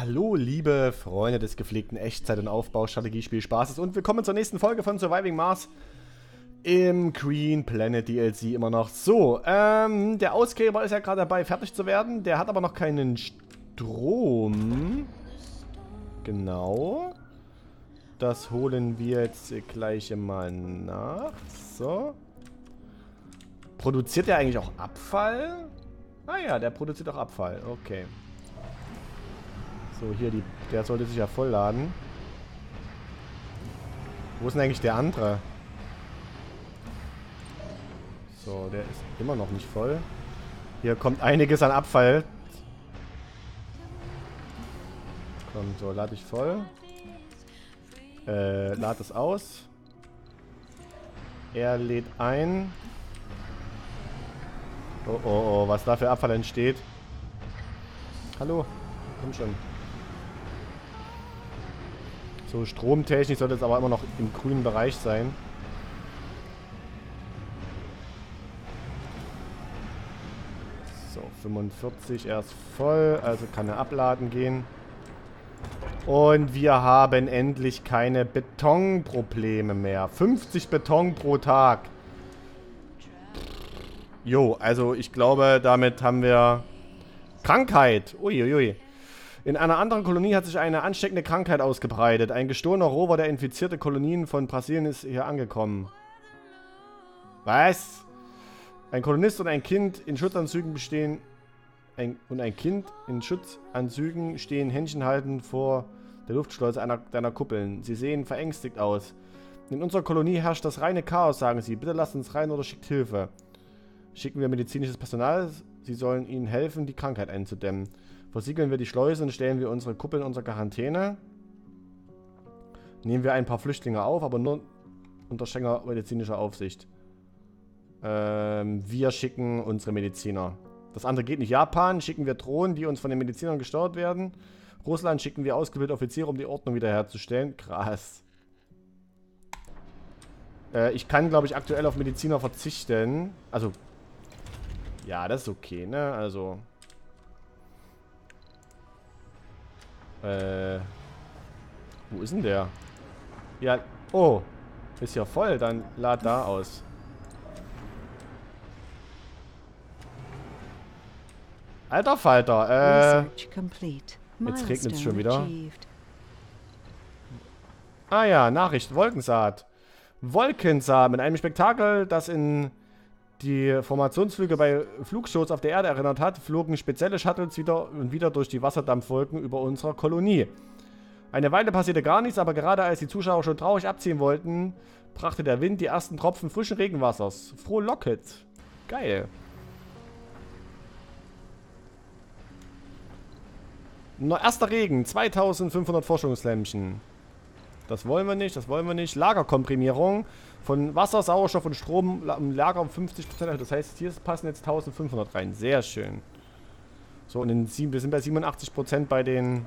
Hallo, liebe Freunde des gepflegten Echtzeit- und Aufbaustrategiespielspaßes und willkommen zur nächsten Folge von Surviving Mars im Green Planet DLC immer noch. So, der Ausgräber ist ja gerade dabei, fertig zu werden. Der hat aber noch keinen Strom. Genau. Das holen wir jetzt gleich mal nach. So. Produziert der eigentlich auch Abfall? Ah ja, der produziert auch Abfall. Okay. So, hier, der sollte sich ja vollladen. Wo ist denn eigentlich der andere? So, der ist immer noch nicht voll. Hier kommt einiges an Abfall. Komm, so, lade ich voll. Lade es aus. Er lädt ein. Oh, oh, oh, was da für Abfall entsteht. Hallo, komm schon. So, stromtechnisch sollte es aber immer noch im grünen Bereich sein. So, 45, er ist voll, also kann er abladen gehen. Und wir haben endlich keine Betonprobleme mehr. 50 Beton pro Tag. Jo, also ich glaube, damit haben wir Krankheit. Uiuiui. In einer anderen Kolonie hat sich eine ansteckende Krankheit ausgebreitet. Ein gestohlener Rover der infizierte Kolonien von Brasilien ist hier angekommen. Was? Ein Kolonist und ein Kind in Schutzanzügen stehen Händchen haltend vor der Luftschleuse deiner Kuppeln. Sie sehen verängstigt aus. In unserer Kolonie herrscht das reine Chaos, sagen sie. Bitte lasst uns rein oder schickt Hilfe. Schicken wir medizinisches Personal. Sie sollen ihnen helfen, die Krankheit einzudämmen. Versiegeln wir die Schleuse und stellen wir unsere Kuppeln unter Quarantäne. Nehmen wir ein paar Flüchtlinge auf, aber nur unter strenger medizinischer Aufsicht. Wir schicken unsere Mediziner. Das andere geht nicht. Japan schicken wir Drohnen, die uns von den Medizinern gesteuert werden. Russland schicken wir ausgebildete Offiziere, um die Ordnung wiederherzustellen. Krass. Ich kann, glaube ich, aktuell auf Mediziner verzichten. Also, ja, das ist okay, ne? Also, wo ist denn der? Ja, oh, ist ja voll, dann lad da aus. Alter Falter, jetzt regnet es schon wieder. Ah ja, Nachricht, Wolkensaat. Wolkensaat, mit einem Spektakel, das in die Formationsflüge bei Flugshows auf der Erde erinnert hat, flogen spezielle Shuttles wieder durch die Wasserdampfwolken über unserer Kolonie. Eine Weile passierte gar nichts, aber gerade als die Zuschauer schon traurig abziehen wollten, brachte der Wind die ersten Tropfen frischen Regenwassers. Frohlocket. Geil. Erster Regen, 2500 Forschungslämpchen. Das wollen wir nicht, das wollen wir nicht. Lagerkomprimierung von Wasser, Sauerstoff und Strom im Lager um 50%. Das heißt, hier passen jetzt 1500 rein. Sehr schön. So, und wir sind bei 87% bei den...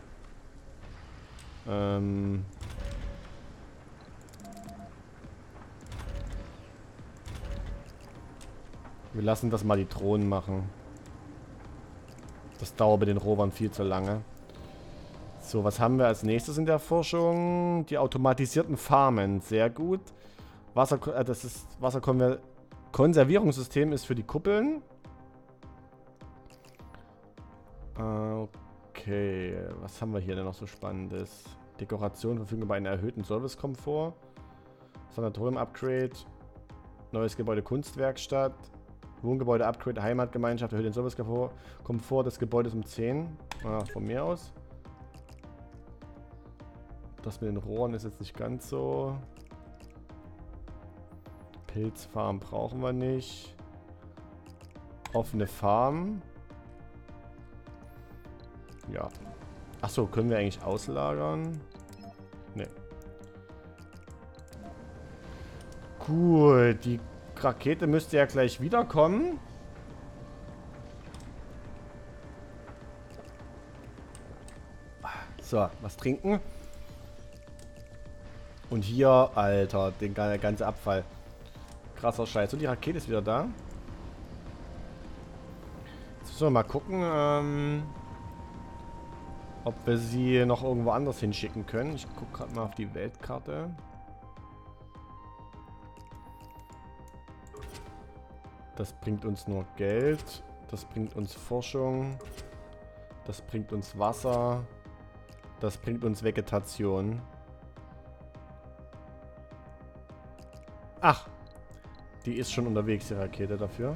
wir lassen das mal die Drohnen machen. Das dauert bei den Rovern viel zu lange. So, was haben wir als nächstes in der Forschung? Die automatisierten Farmen. Sehr gut. Wasserkonservierungssystem ist für die Kuppeln. Okay. Was haben wir hier denn noch so Spannendes? Dekoration verfügen über einen erhöhten Servicekomfort. Sanatorium-Upgrade. Neues Gebäude Kunstwerkstatt. Wohngebäude-Upgrade, Heimatgemeinschaft, erhöht den Servicekomfort des Gebäudes um 10. Von mir aus. Das mit den Rohren ist jetzt nicht ganz so. Pilzfarm brauchen wir nicht. Offene Farm. Ja. Achso, können wir eigentlich auslagern? Ne. Gut, die Rakete müsste ja gleich wiederkommen. So, was trinken. Und hier, Alter, der ganze Abfall. Krasser Scheiß. Und die Rakete ist wieder da. Jetzt müssen wir mal gucken, ob wir sie noch irgendwo anders hinschicken können. Ich gucke gerade mal auf die Weltkarte. Das bringt uns nur Geld. Das bringt uns Forschung. Das bringt uns Wasser. Das bringt uns Vegetation. Ach, die ist schon unterwegs, die Rakete dafür.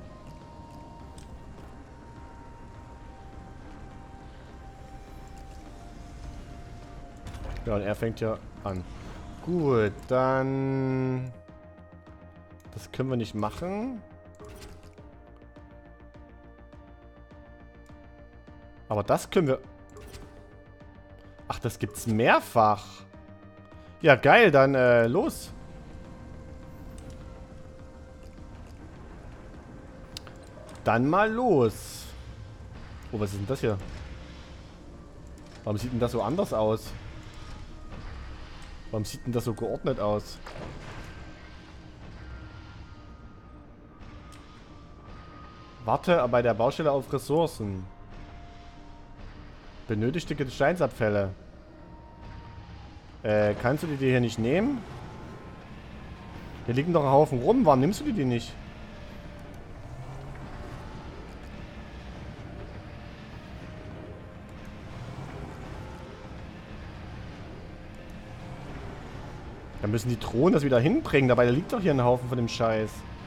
Ja, und er fängt ja an. Gut, dann... Das können wir nicht machen. Aber das können wir... Ach, das gibt's mehrfach. Ja, geil, dann los. Dann mal los. Oh, was ist denn das hier? Warum sieht denn das so anders aus? Warum sieht denn das so geordnet aus? Warte bei der Baustelle auf Ressourcen. Benötigte Gesteinsabfälle. Kannst du die hier nicht nehmen? Hier liegen doch ein Haufen rum. Warum nimmst du die nicht? Dann müssen die Drohnen das wieder hinbringen. Dabei liegt doch hier ein Haufen von dem Scheiß.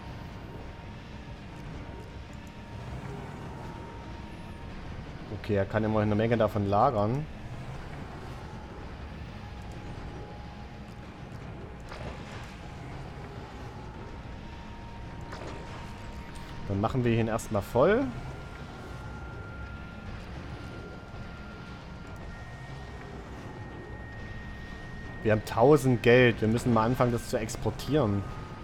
Okay, er kann immer eine Menge davon lagern. Dann machen wir ihn erstmal voll. Wir haben 1000 Geld. Wir müssen mal anfangen, das zu exportieren.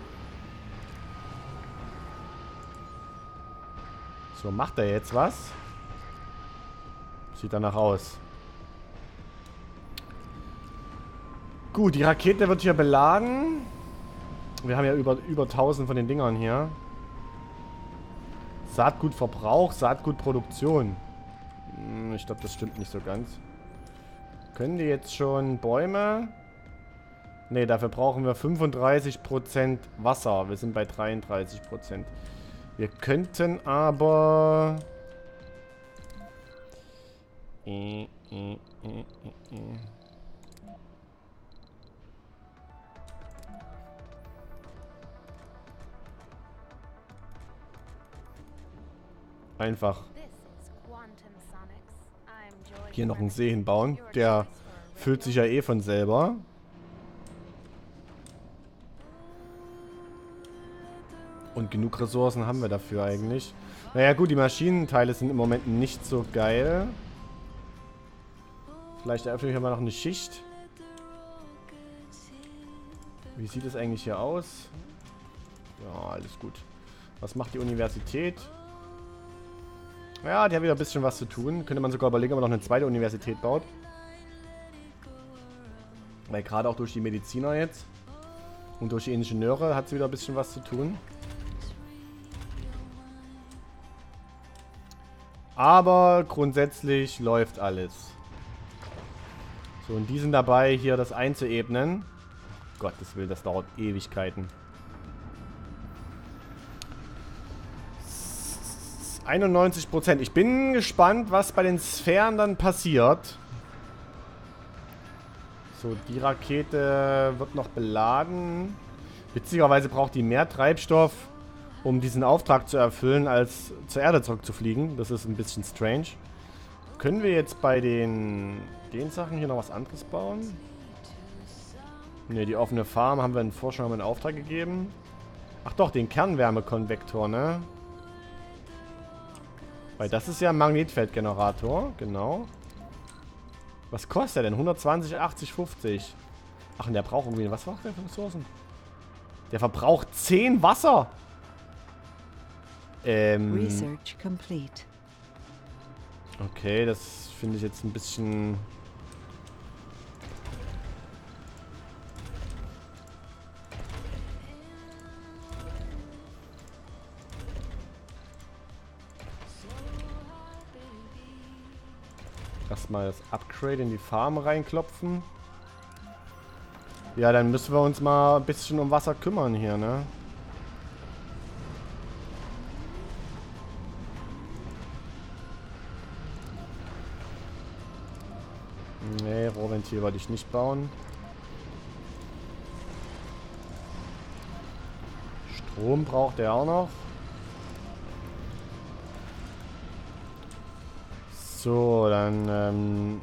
So, macht er jetzt was? Sieht danach aus. Gut, die Rakete wird hier beladen. Wir haben ja über 1000 von den Dingern hier. Saatgutverbrauch, Saatgutproduktion. Ich glaube, das stimmt nicht so ganz. Können die jetzt schon Bäume? Ne, dafür brauchen wir 35% Wasser. Wir sind bei 33%. Wir könnten aber... Einfach hier noch einen See hinbauen. Der füllt sich ja eh von selber. Und genug Ressourcen haben wir dafür eigentlich. Naja gut, die Maschinenteile sind im Moment nicht so geil. Vielleicht eröffne ich aber noch eine Schicht. Wie sieht es eigentlich hier aus? Ja, alles gut. Was macht die Universität? Ja, die hat wieder ein bisschen was zu tun. Könnte man sogar überlegen, ob man noch eine zweite Universität baut. Weil gerade auch durch die Mediziner jetzt und durch die Ingenieure hat sie wieder ein bisschen was zu tun. Aber grundsätzlich läuft alles. So, und die sind dabei, hier das einzuebnen. Gottes Willen, das dauert Ewigkeiten. 91%. Ich bin gespannt, was bei den Sphären dann passiert. So, die Rakete wird noch beladen. Witzigerweise braucht die mehr Treibstoff, um diesen Auftrag zu erfüllen, als zur Erde zurückzufliegen. Das ist ein bisschen strange. Können wir jetzt bei den Sachen hier noch was anderes bauen? Ne, die offene Farm haben wir in Forschung einen Auftrag gegeben. Ach doch, den Kernwärmekonvektor, ne? Weil das ist ja ein Magnetfeldgenerator, genau. Was kostet der denn? 120, 80, 50. Ach, und der braucht irgendwie... Was braucht der für Ressourcen? Der verbraucht 10 Wasser. Research complete. Okay, das finde ich jetzt ein bisschen... Erstmal das Upgrade in die Farm reinklopfen. Ja, dann müssen wir uns mal ein bisschen um Wasser kümmern hier, ne? Nee, Rohrventil wollte ich nicht bauen. Strom braucht er auch noch. So, dann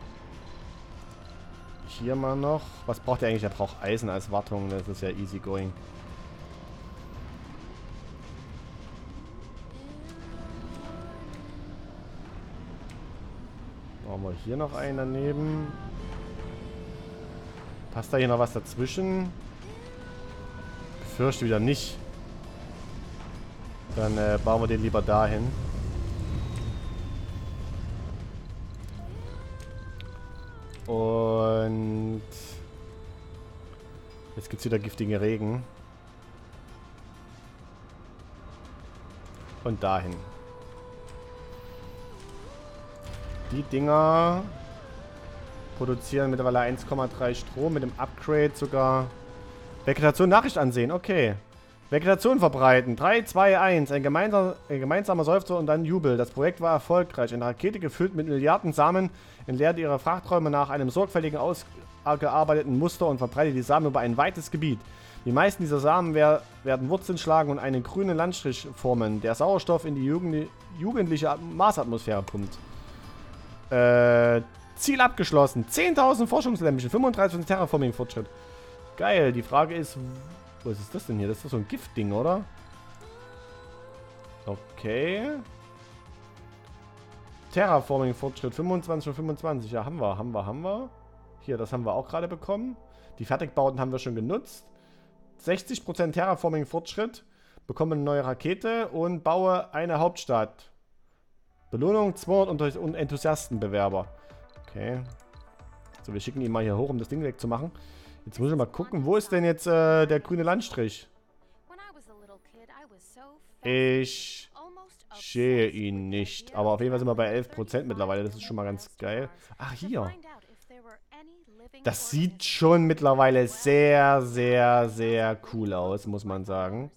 hier mal noch. Was braucht er eigentlich? Er braucht Eisen als Wartung. Das ist ja easy going. Brauchen wir hier noch einen daneben. Passt da hier noch was dazwischen? Befürchte wieder nicht. Dann bauen wir den lieber dahin. Und jetzt gibt es wieder giftigen Regen. Und dahin. Die Dinger produzieren mittlerweile 1,3 Strom. Mit dem Upgrade sogar Vegetation Nachricht ansehen. Okay. Vegetation verbreiten. 3, 2, 1. Ein gemeinsamer Seufzer und dann Jubel. Das Projekt war erfolgreich. Eine Rakete gefüllt mit Milliarden Samen entleert ihre Frachträume nach einem sorgfältigen ausgearbeiteten Muster und verbreitet die Samen über ein weites Gebiet. Die meisten dieser Samen werden Wurzeln schlagen und einen grünen Landstrich formen, der Sauerstoff in die jugendliche Marsatmosphäre pumpt. Ziel abgeschlossen. 10.000 Forschungslämpchen, 35% Terraforming-Fortschritt. Geil. Die Frage ist, was ist das denn hier? Das ist doch so ein Giftding, oder? Okay. Terraforming-Fortschritt, 25 von 25. Ja, haben wir. Hier, das haben wir auch gerade bekommen. Die Fertigbauten haben wir schon genutzt. 60% Terraforming-Fortschritt. Bekomme eine neue Rakete und baue eine Hauptstadt. Belohnung 200 Enthusiastenbewerber. Okay. So, wir schicken ihn mal hier hoch, um das Ding wegzumachen. Jetzt muss ich mal gucken, wo ist denn jetzt der grüne Landstrich? Ich sehe ihn nicht. Aber auf jeden Fall sind wir bei 11% mittlerweile. Das ist schon mal ganz geil. Ach, hier. Das sieht schon mittlerweile sehr, sehr, sehr cool aus, muss man sagen.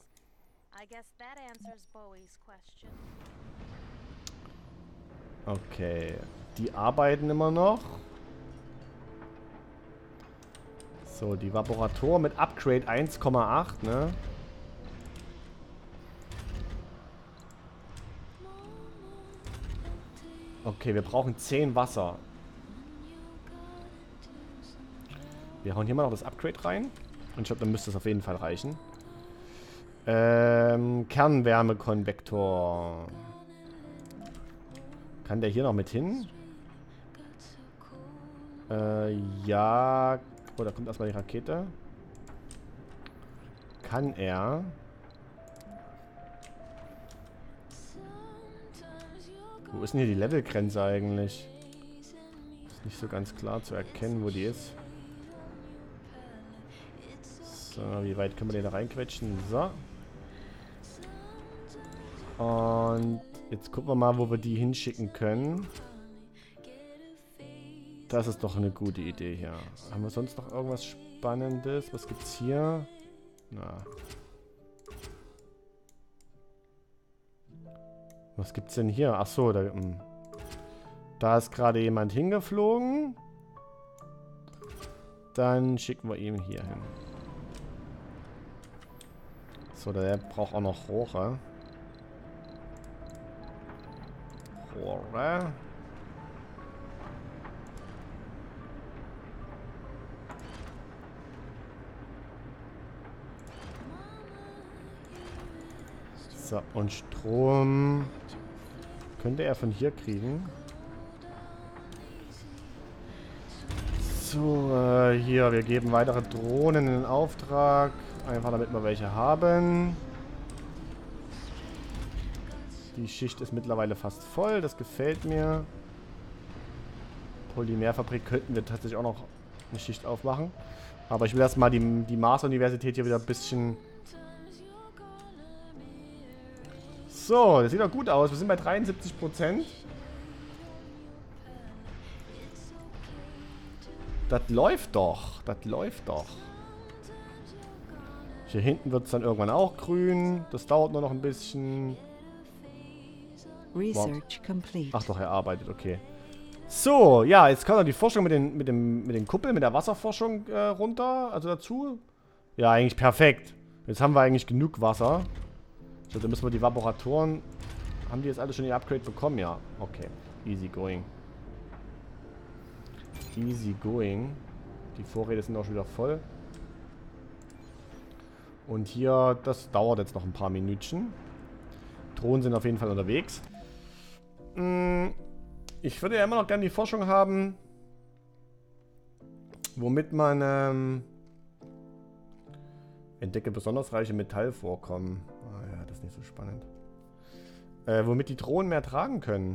Okay. Die arbeiten immer noch. So, die Vaporator mit Upgrade 1,8, ne? Okay, wir brauchen 10 Wasser. Wir hauen hier mal noch das Upgrade rein. Und ich glaube, dann müsste es auf jeden Fall reichen. Kernwärmekonvektor. Kann der hier noch mit hin? Ja. Oh, da kommt erstmal die Rakete. Kann er? Wo ist denn hier die Levelgrenze eigentlich? Ist nicht so ganz klar zu erkennen, wo die ist. So, wie weit können wir den da reinquetschen? So. Und jetzt gucken wir mal, wo wir die hinschicken können. Das ist doch eine gute Idee hier. Haben wir sonst noch irgendwas Spannendes? Was gibt's hier? Na. Was gibt's denn hier? Achso, da ist gerade jemand hingeflogen. Dann schicken wir ihn hier hin. So, der braucht auch noch Rohre. Rohre. So, und Strom könnte er von hier kriegen. So, hier, wir geben weitere Drohnen in den Auftrag. Einfach damit wir welche haben. Die Schicht ist mittlerweile fast voll, das gefällt mir. Polymerfabrik könnten wir tatsächlich auch noch eine Schicht aufmachen. Aber ich will erstmal die Mars-Universität hier wieder ein bisschen... So, das sieht doch gut aus. Wir sind bei 73%. Das läuft doch. Das läuft doch. Hier hinten wird es dann irgendwann auch grün. Das dauert nur noch ein bisschen. Research complete. Ach doch, er arbeitet, okay. So, ja, jetzt kann er die Forschung mit den Kuppeln, mit der Wasserforschung runter, also dazu. Ja, eigentlich perfekt. Jetzt haben wir eigentlich genug Wasser. So, dann müssen wir die Vaporatoren... Haben die jetzt alle schon ihr Upgrade bekommen? Ja, okay. Easy going. Easy going. Die Vorräte sind auch schon wieder voll. Und hier, das dauert jetzt noch ein paar Minütchen. Drohnen sind auf jeden Fall unterwegs. Ich würde ja immer noch gerne die Forschung haben, womit man entdecke besonders reiche Metallvorkommen. Ah ja, das ist nicht so spannend. Womit die Drohnen mehr tragen können.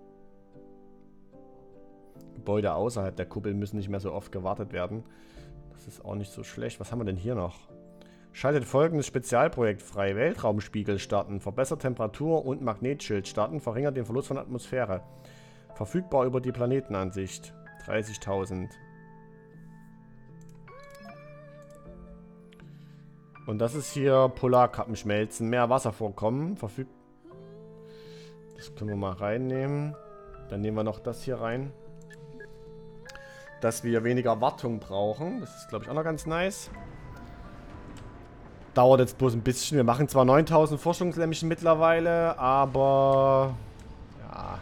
Gebäude außerhalb der Kuppel müssen nicht mehr so oft gewartet werden. Das ist auch nicht so schlecht. Was haben wir denn hier noch? Schaltet folgendes Spezialprojekt frei. Weltraumspiegel starten. Verbessert Temperatur und Magnetschild starten. Verringert den Verlust von Atmosphäre. Verfügbar über die Planetenansicht. 30.000. Und das ist hier Polarkappen schmelzen. Mehr Wasservorkommen. Das können wir mal reinnehmen. Dann nehmen wir noch das hier rein. Dass wir weniger Wartung brauchen. Das ist, glaube ich, auch noch ganz nice. Dauert jetzt bloß ein bisschen. Wir machen zwar 9000 Forschungslämmchen mittlerweile, aber... Ja.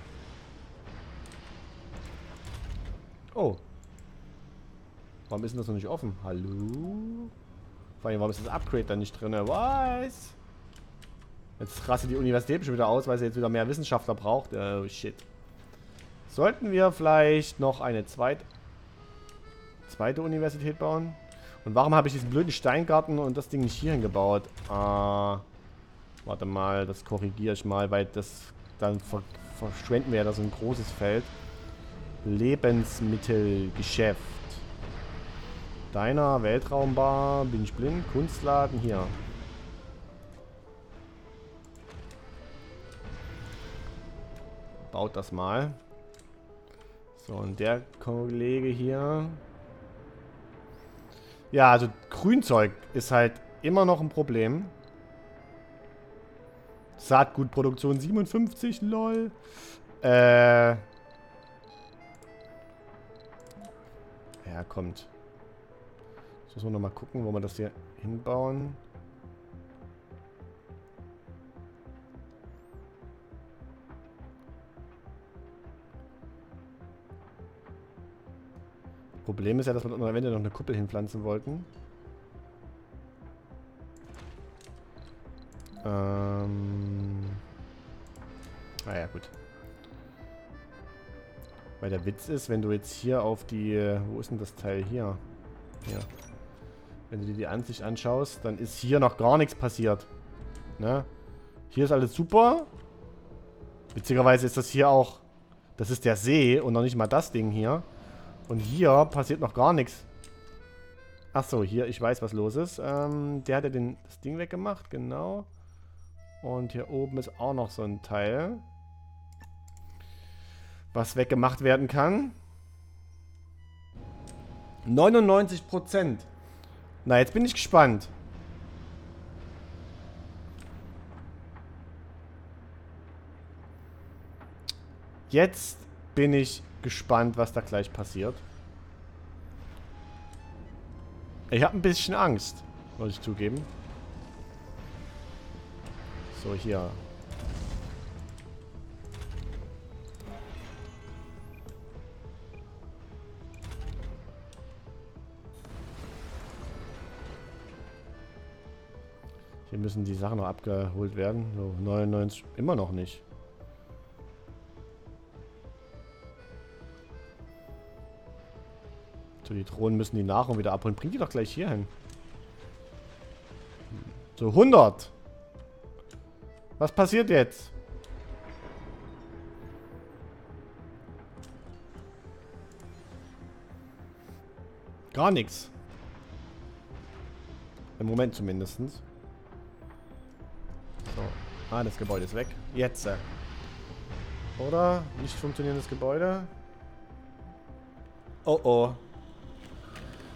Oh. Warum ist denn das noch nicht offen? Hallo? Vor allem, warum ist das Upgrade da nicht drin? Was? Jetzt rastet die Universität schon wieder aus, weil sie jetzt wieder mehr Wissenschaftler braucht. Oh, shit. Sollten wir vielleicht noch eine zweite Universität bauen? Und warum habe ich diesen blöden Steingarten und das Ding nicht hierhin gebaut? Warte mal, das korrigiere ich mal, weil das dann verschwenden wir ja da so ein großes Feld. Lebensmittelgeschäft. Deiner Weltraumbar, bin ich blind? Kunstladen, hier. Baut das mal. So, und der Kollege hier. Ja, also Grünzeug ist halt immer noch ein Problem. Saatgutproduktion 57, lol. Ja, kommt. Jetzt müssen wir nochmal gucken, wo wir das hier hinbauen. Problem ist ja, dass wir am Ende noch eine Kuppel hinpflanzen wollten. Naja, gut. Weil der Witz ist, wenn du jetzt hier auf die... Wo ist denn das Teil hier? Hier. Wenn du dir die Ansicht anschaust, dann ist hier noch gar nichts passiert. Ne? Hier ist alles super. Witzigerweise ist das hier auch... Das ist der See und noch nicht mal das Ding hier. Und hier passiert noch gar nichts. Achso, hier, ich weiß, was los ist. Der hat ja das Ding weggemacht, genau. Und hier oben ist auch noch so ein Teil, was weggemacht werden kann. 99%. Na, jetzt bin ich gespannt. Jetzt bin ich gespannt, was da gleich passiert. Ich habe ein bisschen Angst, muss ich zugeben. So, hier. Hier müssen die Sachen noch abgeholt werden. So, 99, immer noch nicht. So, die Drohnen müssen die Nahrung wieder abholen. Bring die doch gleich hier hin. So, 100. Was passiert jetzt? Gar nichts. Im Moment zumindest. So. Ah, das Gebäude ist weg. Jetzt. Oder? Nicht funktionierendes Gebäude. Oh oh.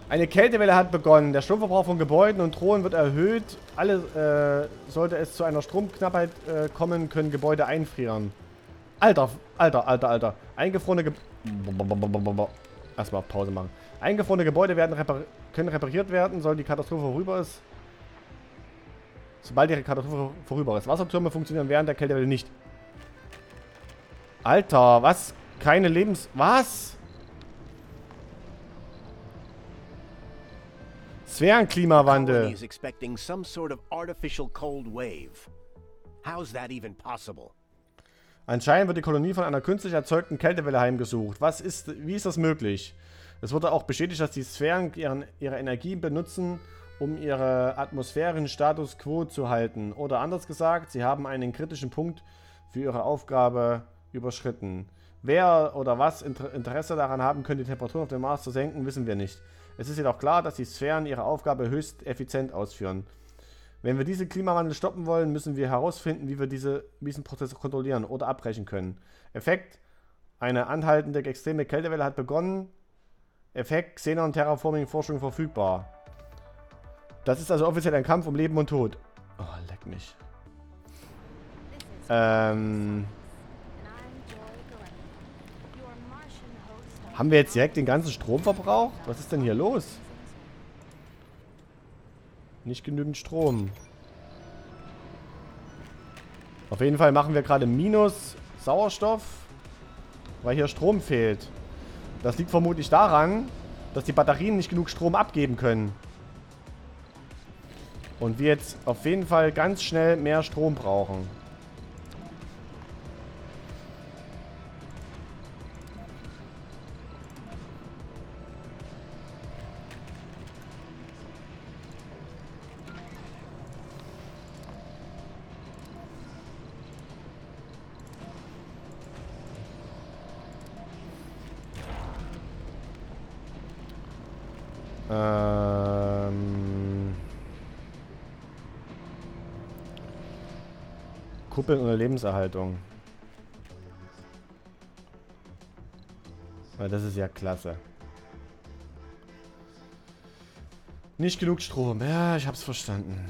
Eine Kältewelle hat begonnen. Der Stromverbrauch von Gebäuden und Drohnen wird erhöht. Sollte es zu einer Stromknappheit kommen, können Gebäude einfrieren. Alter. Eingefrorene Erstmal auf Pause machen. Eingefrorene Gebäude können repariert werden, sobald die Katastrophe vorüber ist. Wassertürme funktionieren während der Kältewelle nicht. Alter, was? Keine Was? Sphärenklimawandel. Is expecting some sort of artificial cold wave. How's that even possible? Anscheinend wird die Kolonie von einer künstlich erzeugten Kältewelle heimgesucht. Wie ist das möglich? Es wurde auch bestätigt, dass die Sphären ihre Energie benutzen, um ihre atmosphärischen Status quo zu halten. Oder anders gesagt, sie haben einen kritischen Punkt für ihre Aufgabe überschritten. Wer oder was Interesse daran haben könnte, die Temperatur auf dem Mars zu senken, wissen wir nicht. Es ist jedoch klar, dass die Sphären ihre Aufgabe höchst effizient ausführen. Wenn wir diesen Klimawandel stoppen wollen, müssen wir herausfinden, wie wir diesen Prozess kontrollieren oder abbrechen können. Effekt: Eine anhaltende extreme Kältewelle hat begonnen. Effekt: Xenon Terraforming Forschung verfügbar. Das ist also offiziell ein Kampf um Leben und Tod. Oh, leck mich. Haben wir jetzt direkt den ganzen Strom verbraucht? Was ist denn hier los? Nicht genügend Strom. Auf jeden Fall machen wir gerade minus Sauerstoff, weil hier Strom fehlt. Das liegt vermutlich daran, dass die Batterien nicht genug Strom abgeben können. Und wir jetzt auf jeden Fall ganz schnell mehr Strom brauchen. Kuppeln oder Lebenserhaltung. Das ist ja klasse. Nicht genug Strom. Ja, ich hab's verstanden.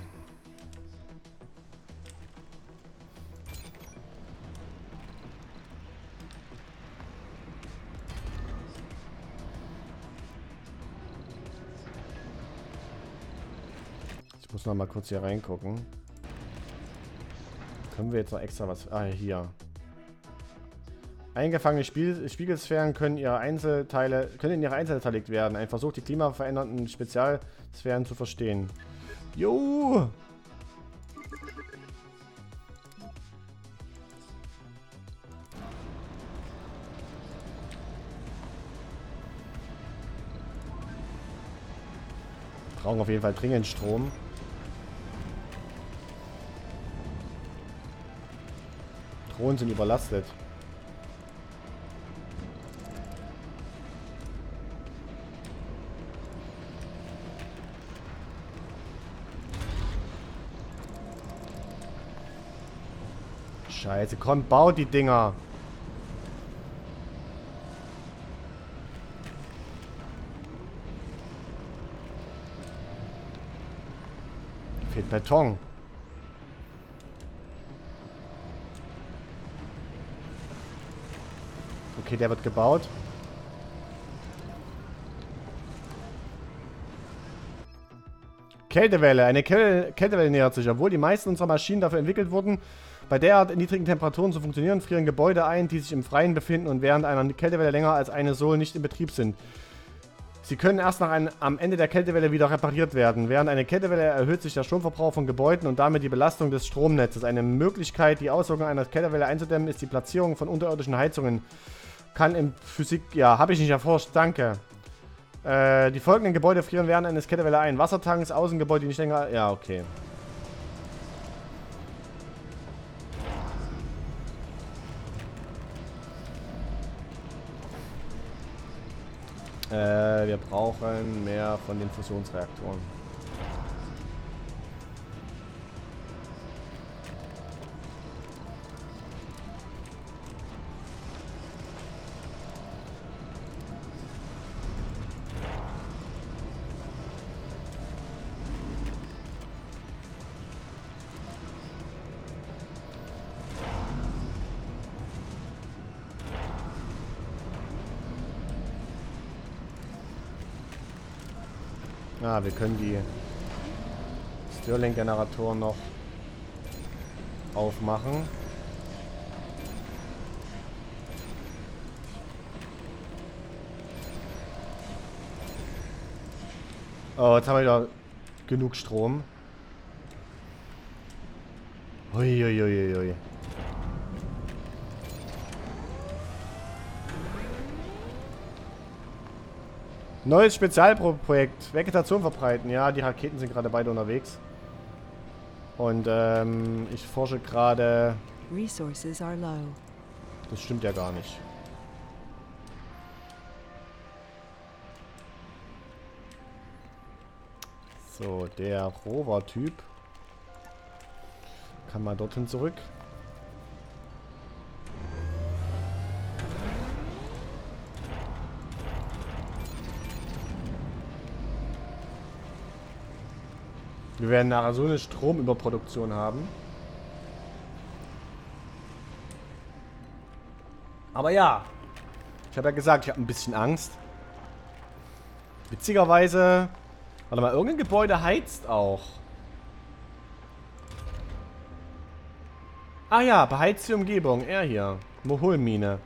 Ich muss noch mal kurz hier reingucken. Können wir jetzt noch extra was... Ah, hier. Eingefangene Spiegelsphären können in ihre Einzelteile zerlegt werden. Ein Versuch, die klimaverändernden Spezialsphären zu verstehen. Jo! Brauchen auf jeden Fall dringend Strom. Drohnen sind überlastet. Scheiße, komm, bau die Dinger. Fehlt Beton. Okay, der wird gebaut. Kältewelle. Eine Kältewelle nähert sich. Obwohl die meisten unserer Maschinen dafür entwickelt wurden, bei derart niedrigen Temperaturen zu funktionieren, frieren Gebäude ein, die sich im Freien befinden und während einer Kältewelle länger als eine Sol nicht in Betrieb sind. Sie können erst am Ende der Kältewelle wieder repariert werden. Während einer Kältewelle erhöht sich der Stromverbrauch von Gebäuden und damit die Belastung des Stromnetzes. Eine Möglichkeit, die Auswirkungen einer Kältewelle einzudämmen, ist die Platzierung von unterirdischen Heizungen. Kann in Physik... Ja, habe ich nicht erforscht. Danke. Die folgenden Gebäude frieren während eines Kältewelle ein. Wassertanks, Außengebäude, die nicht länger... Ja, okay. Wir brauchen mehr von den Fusionsreaktoren. Ah, wir können die Stirling-Generatoren noch aufmachen. Oh, jetzt haben wir wieder genug Strom. Uiuiuiui. Neues Spezialprojekt. Vegetation verbreiten. Ja, die Raketen sind gerade beide unterwegs. Und ich forsche gerade... Resources are low. Das stimmt ja gar nicht. So, der Rover-Typ kann mal dorthin zurück. Wir werden nachher so eine Stromüberproduktion haben. Aber ja, ich habe ja gesagt, ich habe ein bisschen Angst. Witzigerweise, warte mal, irgendein Gebäude heizt auch. Ah ja, beheizt die Umgebung. Er hier. Moholmine.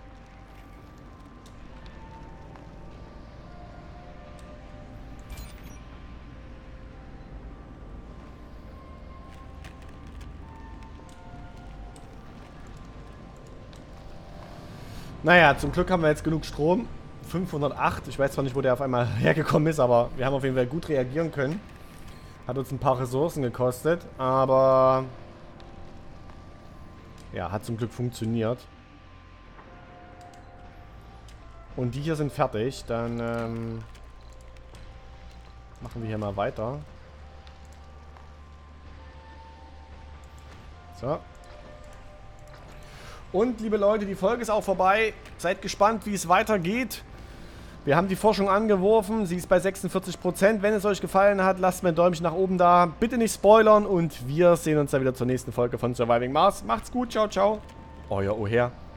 Naja, zum Glück haben wir jetzt genug Strom. 508. Ich weiß zwar nicht, wo der auf einmal hergekommen ist, aber wir haben auf jeden Fall gut reagieren können. Hat uns ein paar Ressourcen gekostet, aber... ja, hat zum Glück funktioniert. Und die hier sind fertig. Dann machen wir hier mal weiter. So. Und, liebe Leute, die Folge ist auch vorbei. Seid gespannt, wie es weitergeht. Wir haben die Forschung angeworfen. Sie ist bei 46%. Wenn es euch gefallen hat, lasst mir ein Däumchen nach oben da. Bitte nicht spoilern. Und wir sehen uns dann wieder zur nächsten Folge von Surviving Mars. Macht's gut. Ciao, ciao. Euer Oher.